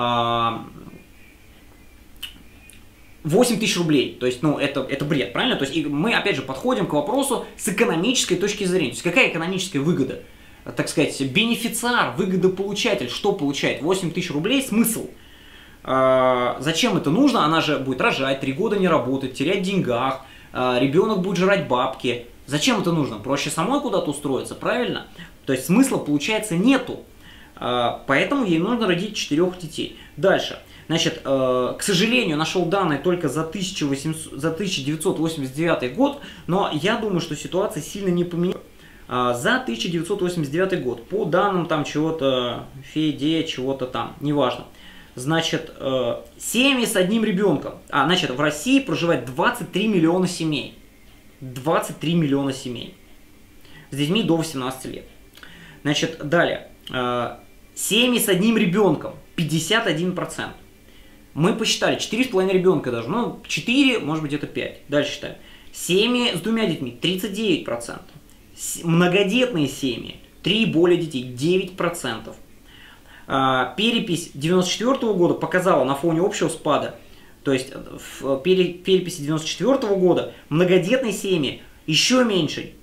8 тысяч рублей. То есть, ну, это бред, правильно? То есть, мы, опять же, подходим к вопросу с экономической точки зрения. То есть, какая экономическая выгода? Так сказать, бенефициар, выгодополучатель, что получает? 8 тысяч рублей, смысл? Зачем это нужно? Она же будет рожать, 3 года не работать, терять в деньгах, ребенок будет жрать бабки. Зачем это нужно? Проще самой куда-то устроиться, правильно? То есть смысла, получается, нету. Поэтому ей нужно родить 4 детей. Дальше. Значит, к сожалению, нашел данные только за 1989 год, но я думаю, что ситуация сильно не поменялась. за 1989 год. По данным там чего-то, ФЕДе, чего-то там, неважно. Значит, семьи с одним ребенком. Значит, в России проживает 23 миллиона семей. 23 миллиона семей. С детьми до 18 лет. Значит, далее. Семьи с одним ребенком. 51%. Мы посчитали, 4,5 ребенка даже. Ну, 4, может быть, это 5. Дальше считаем. Семьи с двумя детьми. 39%. Многодетные семьи. 3 и более детей. 9%. Перепись 1994 года показала на фоне общего спада, то есть в переписи 1994 года многодетные семьи еще меньше,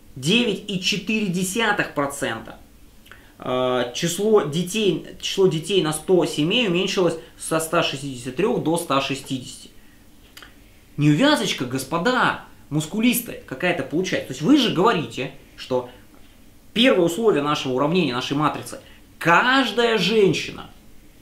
9,4%. Число детей на 100 семей уменьшилось со 163 до 160. Неувязочка, господа, мускулисты, какая-то получается. То есть вы же говорите, что первое условие нашего уравнения, нашей матрицы – каждая женщина,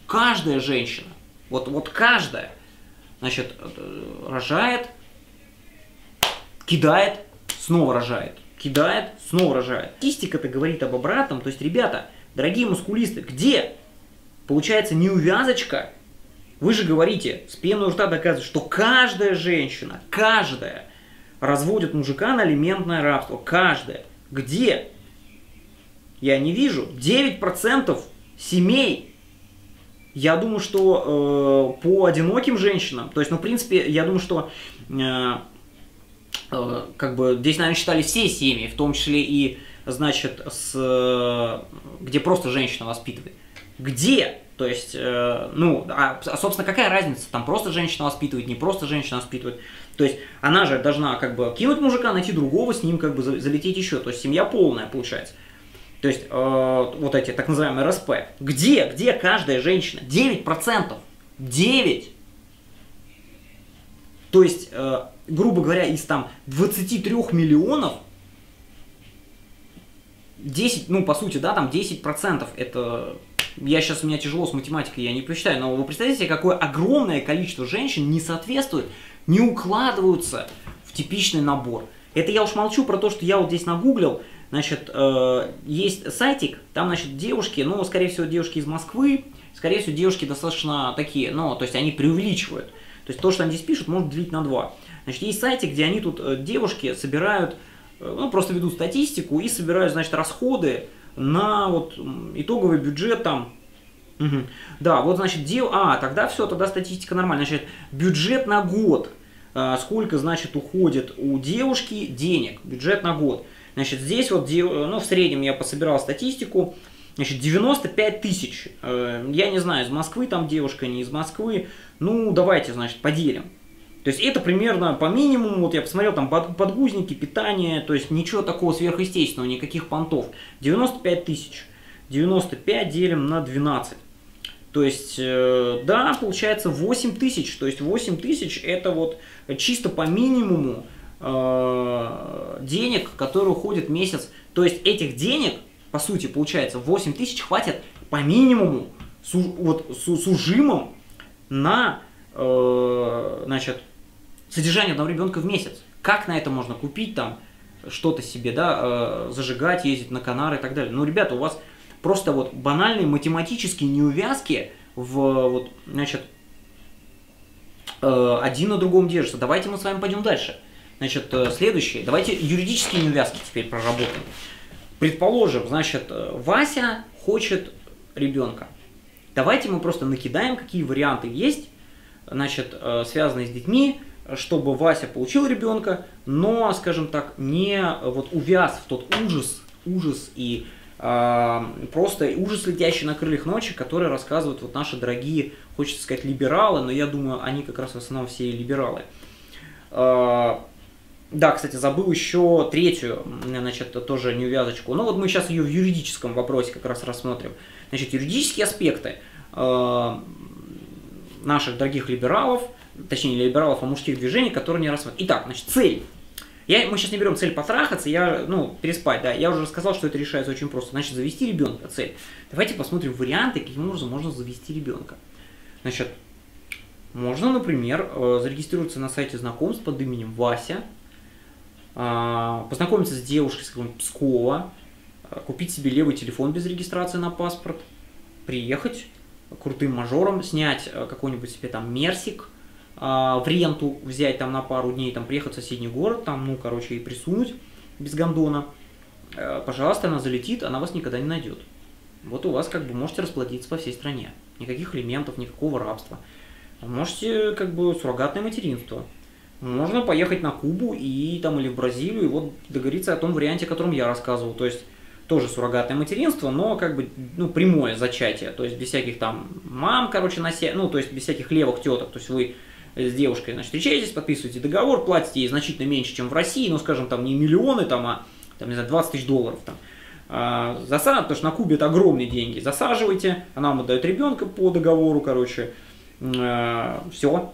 вот каждая, значит, рожает, кидает, снова рожает, кидает, снова рожает. Статистика-то говорит об обратном, то есть, ребята, дорогие мускулисты, где получается неувязочка? Вы же говорите, с пеной у рта доказывает, что каждая женщина, каждая разводит мужика на алиментное рабство, каждая. Где? Я не вижу. 9% семей, я думаю, что по одиноким женщинам, то есть, ну, в принципе, я думаю, что как бы здесь, наверное, считали все семьи, в том числе и, значит, где просто женщина воспитывает. Где? То есть, собственно, какая разница? Там просто женщина воспитывает, не просто женщина воспитывает. То есть, она же должна как бы кинуть мужика, найти другого, с ним как бы залететь еще. То есть, семья полная получается. То есть, вот эти так называемые РСП. Где каждая женщина? 9%. 9%. То есть, грубо говоря, из там 23 миллионов, 10, ну, по сути, да, там 10% это... у меня тяжело с математикой, я не посчитаю, но вы представляете себе, какое огромное количество женщин не соответствует, не укладываются в типичный набор. Это я уж молчу про то, что я вот здесь нагуглил. Значит, есть сайтик, там, значит, девушки, ну, скорее всего, девушки из Москвы, скорее всего, девушки достаточно такие, ну, то есть они преувеличивают. То есть то, что они здесь пишут, можно делить на 2. Значит, есть сайтик, где они тут, девушки, собирают, ну, просто ведут статистику и собирают, значит, расходы на вот итоговый бюджет там. Угу. Да, вот, значит, тогда все, тогда статистика нормальная. Значит, бюджет на год. Сколько, значит, уходит у девушки денег, бюджет на год. Значит, здесь вот, ну, в среднем я пособирал статистику, значит, 95 тысяч. Я не знаю, из Москвы там девушка, не из Москвы. Ну, давайте, значит, поделим. То есть это примерно по минимуму, вот я посмотрел, там подгузники, питание, то есть ничего такого сверхъестественного, никаких понтов. 95 тысяч. 95 делим на 12. То есть, да, получается 8 тысяч. То есть 8 тысяч это вот чисто по минимуму денег, которые уходят в месяц. То есть этих денег, по сути, получается 8 тысяч хватит по минимуму с ужимом на, значит, содержание одного ребенка в месяц. Как на это можно купить там что-то себе, да, зажигать, ездить на Канары и так далее. Ну, ребята, у вас просто вот банальные математические неувязки вот, значит, один на другом держится. Давайте мы с вами пойдем дальше. Значит, следующее. Давайте юридические неувязки теперь проработаем. Предположим, значит, Вася хочет ребенка. Давайте мы просто накидаем, какие варианты есть, значит, связанные с детьми, чтобы Вася получил ребенка, но, скажем так, не вот увяз в тот ужас и просто ужас, летящий на крыльях ночи, который рассказывают вот наши дорогие, хочется сказать, либералы, но я думаю, они как раз в основном все либералы. Да, кстати, забыл еще третью, значит, тоже неувязочку. Но вот мы сейчас ее в юридическом вопросе как раз рассмотрим. Значит, юридические аспекты наших дорогих либералов, точнее, не либералов, а мужских движений, которые не рассматривают. Итак, значит, цель. Мы сейчас не берем цель потрахаться, переспать, да. Я уже рассказал, что это решается очень просто. Значит, завести ребенка, цель. Давайте посмотрим варианты, каким образом можно завести ребенка. Значит, можно, например, зарегистрироваться на сайте знакомств под именем Вася, познакомиться с девушкой с какого-нибудь Пскова, купить себе левый телефон без регистрации на паспорт, приехать крутым мажором, снять какой-нибудь себе там мерсик, в ренту взять там на пару дней, там приехать в соседний город, там, ну, короче, и присунуть без гондона. Пожалуйста, она залетит, она вас никогда не найдет. Вот у вас как бы можете расплодиться по всей стране. Никаких элементов, никакого рабства. Можете как бы суррогатное материнство. Можно поехать на Кубу и там или в Бразилию и вот договориться о том варианте, о котором я рассказывал. То есть тоже суррогатное материнство, но как бы, ну, прямое зачатие. То есть без всяких там мам, короче, ну, то есть без всяких левых теток. То есть вы с девушкой, значит, встречаетесь, подписываете договор, платите ей значительно меньше, чем в России, ну, скажем, там не миллионы, там, а там, не знаю, 20 тысяч долларов там. Потому что на Кубе это огромные деньги. Засаживаете, она вам отдает ребенка по договору, короче, все.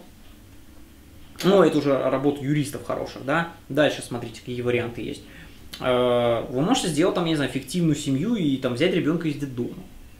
Ну, это уже работа юристов хороших, да. Дальше смотрите, какие варианты есть. Вы можете сделать там, я не знаю, фиктивную семью и там взять ребенка из детдома.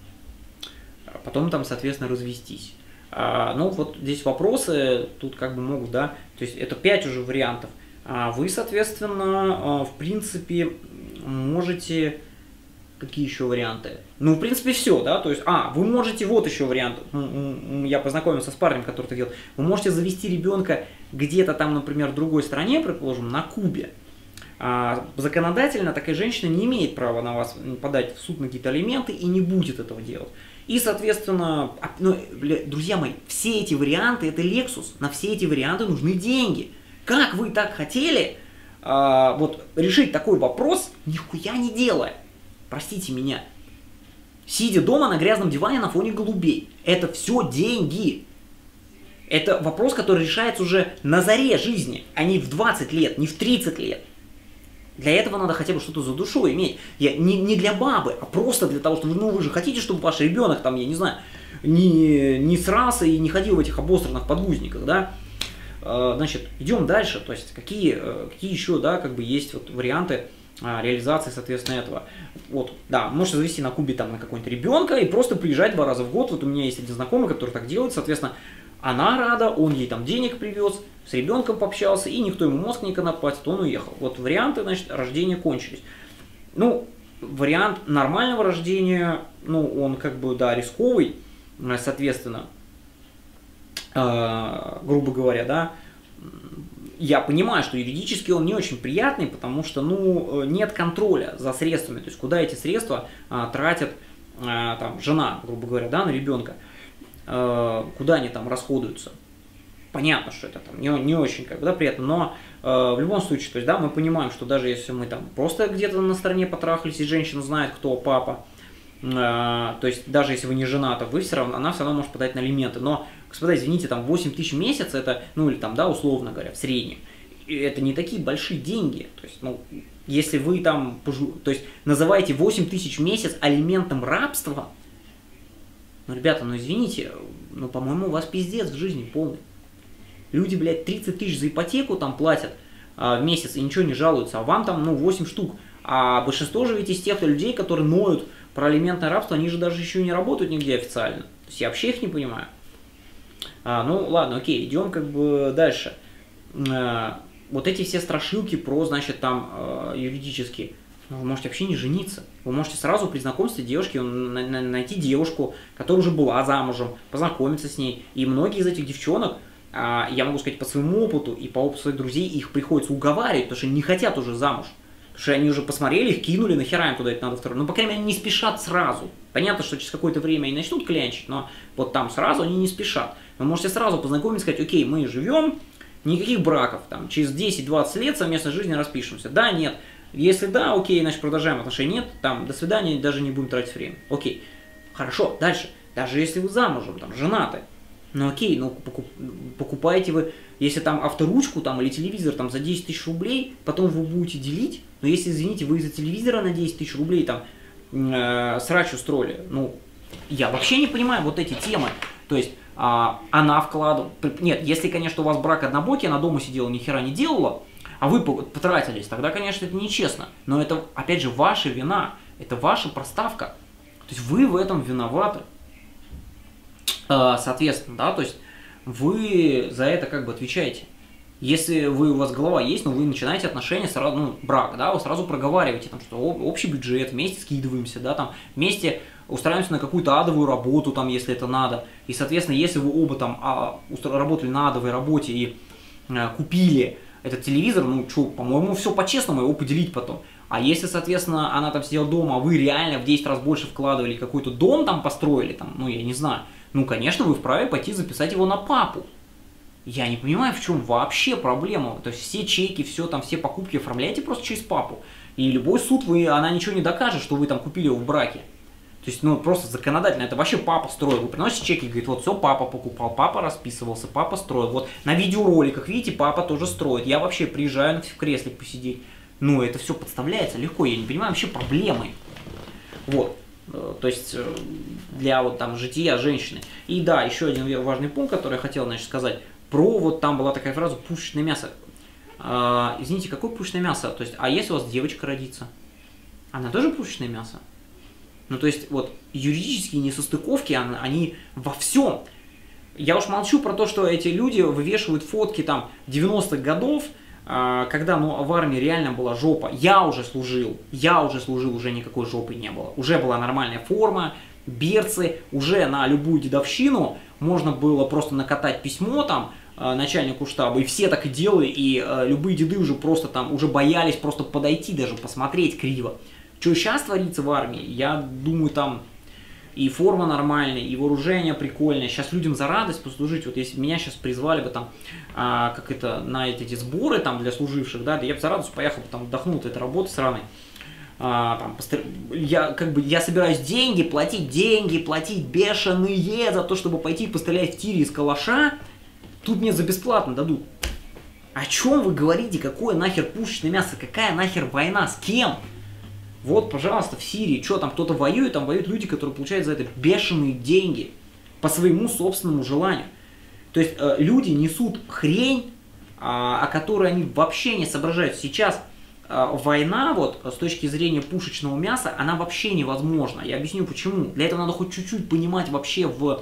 Потом там, соответственно, развестись. Ну, вот здесь вопросы, тут как бы могут, да, то есть это 5 уже вариантов. Вы, соответственно, в принципе, можете... Какие еще варианты? Ну, в принципе, все, да, то есть, вы можете, вот еще вариант, я познакомился с парнем, который это делал, вы можете завести ребенка где-то там, например, в другой стране, предположим, на Кубе. Законодательно такая женщина не имеет права на вас подать в суд на какие-то алименты и не будет этого делать. И, соответственно, ну, друзья мои, все эти варианты, это Lexus, на все эти варианты нужны деньги. Как вы так хотели вот решить такой вопрос, нихуя не делая? Простите меня. Сидя дома на грязном диване на фоне голубей. Это все деньги. Это вопрос, который решается уже на заре жизни, а не в 20 лет, не в 30 лет. Для этого надо хотя бы что-то за душой иметь. Не для бабы, а просто для того, чтобы, ну, вы же хотите, чтобы ваш ребенок там, я не знаю, не срался и не ходил в этих обосранных подгузниках, да. Значит, идем дальше. То есть, какие еще, да, как бы есть вот варианты реализации, соответственно, этого. Вот, да, можете завести на Кубе там на какого-нибудь ребенка и просто приезжать 2 раза в год. Вот у меня есть один знакомый, который так делает, соответственно, она рада, он ей там денег привез, с ребенком пообщался, и никто ему мозг не конопатит, он уехал. Вот варианты, значит, рождения кончились. Ну, вариант нормального рождения, ну, он как бы, да, рисковый, соответственно, грубо говоря, да. Я понимаю, что юридически он не очень приятный, потому что, ну, нет контроля за средствами, то есть куда эти средства тратит там жена, грубо говоря, да, на ребенка, куда они там расходуются. Понятно, что это там не очень как бы, да, приятно, но в любом случае, то есть, да, мы понимаем, что даже если мы там просто где-то на стороне потрахались, и женщина знает, кто папа, то есть даже если вы не женаты, она все равно может подать на алименты. Но, господа, извините, там 8 тысяч в месяц, это, ну или там, да, условно говоря, в среднем, это не такие большие деньги. То есть, ну, если вы там, то есть, называете 8 тысяч в месяц алиментом рабства, ну, ребята, ну извините, ну, по-моему, у вас пиздец в жизни полный. Люди, блядь, 30 тысяч за ипотеку там платят в месяц и ничего не жалуются, а вам там, ну, 8 штук. А большинство же ведь из тех людей, которые ноют про алиментное рабство, они же даже еще не работают нигде официально. То есть я вообще их не понимаю. Ну ладно, окей, идем как бы дальше. Вот эти все страшилки про, значит, там юридические. Вы можете вообще не жениться. Вы можете сразу при знакомстве девушки найти девушку, которая уже была замужем, познакомиться с ней. И многие из этих девчонок, я могу сказать по своему опыту и по опыту своих друзей, их приходится уговаривать, потому что они не хотят уже замуж. Потому что они уже посмотрели, их кинули, нахера им туда это надо второе. Ну, по крайней мере, они не спешат сразу. Понятно, что через какое-то время они начнут клянчить, но вот там сразу они не спешат. Вы можете сразу познакомиться и сказать, окей, мы живем, никаких браков, там, через 10-20 лет совместной жизни распишемся. Да, нет. Если да, окей, значит, продолжаем отношения. Нет, там, до свидания, даже не будем тратить время. Окей. Хорошо, дальше. Даже если вы замужем, там, женаты, ну окей, ну покупаете вы, если там авторучку там, или телевизор там, за 10 тысяч рублей, потом вы будете делить, но если, извините, вы из-за телевизора на 10 тысяч рублей там срач устроили, ну, я вообще не понимаю вот эти темы. То есть она вкладывала, нет, если, конечно, у вас брак однобокий, она дома сидела, ни хера не делала, а вы потратились, тогда, конечно, это нечестно. Но это, опять же, ваша вина, это ваша проставка. То есть вы в этом виноваты. Соответственно, да, то есть вы за это как бы отвечаете. Если у вас голова есть, но вы начинаете отношения сразу, ну, брак, да, вы сразу проговариваете, там, что общий бюджет, вместе скидываемся, да, там, вместе устраиваемся на какую-то адовую работу, там, если это надо. И, соответственно, если вы оба там работали на адовой работе и купили этот телевизор, ну, что, по-моему, все по-честному, его поделить потом. А если, соответственно, она там сидела дома, а вы реально в 10 раз больше вкладывали, какой-то дом там построили, там, ну, я не знаю, ну, конечно, вы вправе пойти записать его на папу. Я не понимаю, в чем вообще проблема. То есть все чеки, все там, все покупки оформляйте просто через папу. И любой суд, она ничего не докажет, что вы там купили его в браке. То есть, ну, просто законодательно, это вообще папа строил. Вы приносите чеки и говорит, вот все, папа покупал, папа расписывался, папа строил. Вот на видеороликах, видите, папа тоже строит. Я вообще приезжаю в кресле посидеть. Ну, это все подставляется легко, я не понимаю вообще проблемы. Вот. То есть, для вот там жития женщины. И да, еще один важный пункт, который я хотел, значит, сказать. Про, вот там была такая фраза, пушечное мясо. Извините, какое пушечное мясо? То есть, а если у вас девочка родится? Она тоже пушечное мясо? Ну, то есть, вот, юридические несостыковки, они во всем. Я уж молчу про то, что эти люди вывешивают фотки там 90-х годов, когда, ну, в армии реально была жопа. Я уже служил, уже никакой жопы не было. Уже была нормальная форма, берцы, уже на любую дедовщину можно было просто накатать письмо там начальнику штаба, и все так и делали, и любые деды уже просто там, уже боялись просто подойти, даже посмотреть криво. Что сейчас творится в армии, я думаю, там и форма нормальная, и вооружение прикольное. Сейчас людям за радость послужить. Вот если меня сейчас призвали бы там, как это, на эти сборы там для служивших, да, я бы за радость поехал бы там, отдохнул от этой работы сраной. Я собираюсь деньги, платить бешеные за то, чтобы пойти пострелять в тире из калаша. Тут мне за бесплатно дадут. О чем вы говорите? Какое нахер пушечное мясо? Какая нахер война? С кем? Вот, пожалуйста, в Сирии, что там кто-то воюет, там воюют люди, которые получают за это бешеные деньги по своему собственному желанию. То есть люди несут хрень, о которой они вообще не соображают. Сейчас война, вот, с точки зрения пушечного мяса, она вообще невозможна. Я объясню почему. Для этого надо хоть чуть-чуть понимать вообще в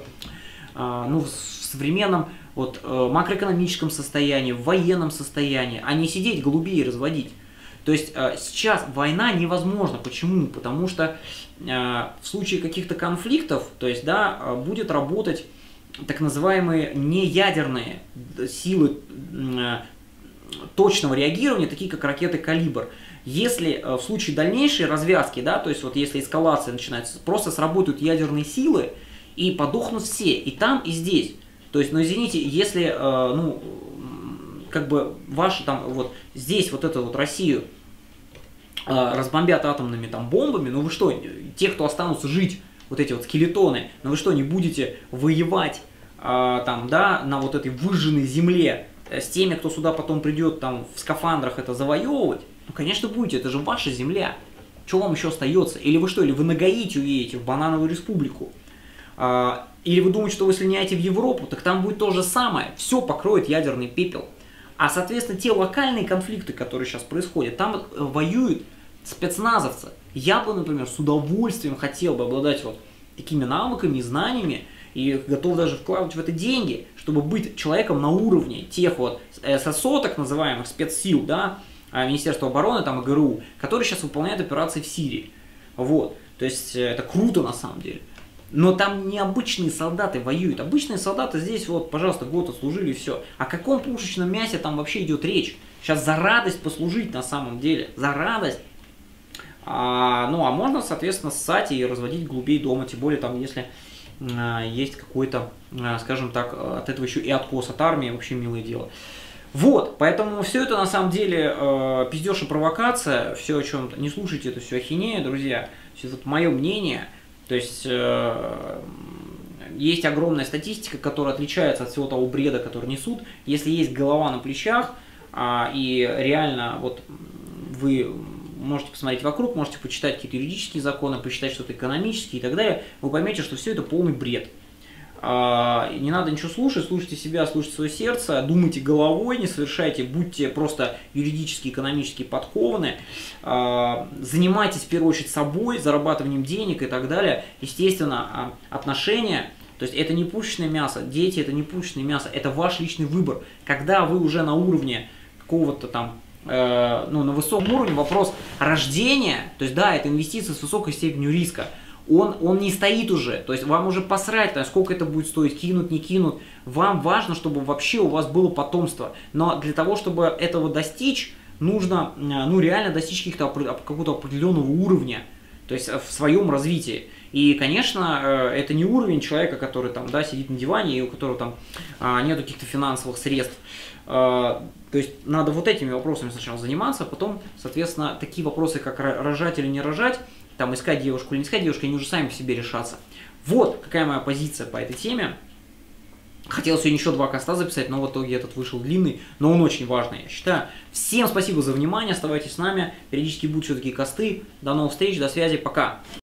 современном вот, макроэкономическом состоянии, в военном состоянии, а не сидеть голубей разводить. То есть сейчас война невозможна. Почему? Потому что в случае каких-то конфликтов, то есть, да, будет работать так называемые неядерные силы точного реагирования, такие как ракеты «Калибр». Если в случае дальнейшей развязки, да, то есть вот если эскалация начинается, просто сработают ядерные силы и подохнут все, и там, и здесь. То есть, ну извините, если, как бы ваши там, вот здесь вот эту вот Россию разбомбят атомными там бомбами, ну вы что, те, кто останутся жить, вот эти вот скелетоны, ну вы что, не будете воевать там, да, на вот этой выжженной земле с теми, кто сюда потом придет там в скафандрах это завоевывать? Ну конечно будете, это же ваша земля. Что вам еще остается? Или вы что, или вы на Гаити уедете, в Банановую республику? Или вы думаете, что вы слиняете в Европу, так там будет то же самое, все покроет ядерный пепел. А, соответственно, те локальные конфликты, которые сейчас происходят, там воюют спецназовцы. Я бы, например, с удовольствием хотел бы обладать вот такими навыками и знаниями, и готов даже вкладывать в это деньги, чтобы быть человеком на уровне тех вот ССО, так называемых спецсил, да, Министерства обороны, там, и ГРУ, которые сейчас выполняют операции в Сирии. Вот. То есть это круто на самом деле. Но там не обычные солдаты воюют. Обычные солдаты здесь, вот, пожалуйста, год отслужили и все. О каком пушечном мясе там вообще идет речь? Сейчас за радость послужить на самом деле. За радость. А можно, соответственно, ссать и разводить голубей дома. Тем более, там, если есть какой-то, скажем так, от этого еще и откос от армии. Вообще милое дело. Вот, поэтому все это на самом деле пиздеж и провокация. Все о чем-то. Не слушайте это все ахинею, друзья. Все это мое мнение. То есть есть огромная статистика, которая отличается от всего того бреда, который несут. Если есть голова на плечах, и реально вот вы можете посмотреть вокруг, можете почитать какие-то юридические законы, почитать что-то экономические и так далее, вы поймете, что все это полный бред. Не надо ничего слушать, слушайте себя, слушайте свое сердце, думайте головой, не совершайте, будьте просто юридически, экономически подкованы, занимайтесь в первую очередь собой, зарабатыванием денег и так далее. Естественно, отношения То есть это не пушечное мясо, дети это не пушечное мясо, это ваш личный выбор. Когда вы уже на уровне какого-то там, ну, на высоком уровне, вопрос рождения, то есть да, это инвестиция с высокой степенью риска, он не стоит уже, то есть вам уже посрать, там, сколько это будет стоить, кинут, не кинут, вам важно, чтобы вообще у вас было потомство, но для того, чтобы этого достичь, нужно, ну, реально достичь какого-то определенного уровня, то есть в своем развитии. И, конечно, это не уровень человека, который там, да, сидит на диване и у которого там нет каких-то финансовых средств. То есть надо вот этими вопросами сначала заниматься, потом, соответственно, такие вопросы, как рожать или не рожать, там, искать девушку или не искать девушку, они уже сами по себе решатся. Вот какая моя позиция по этой теме. Хотел сегодня еще 2 каста записать, но в итоге этот вышел длинный, но он очень важный, я считаю. Всем спасибо за внимание, оставайтесь с нами, периодически будут все такие касты. До новых встреч, до связи, пока!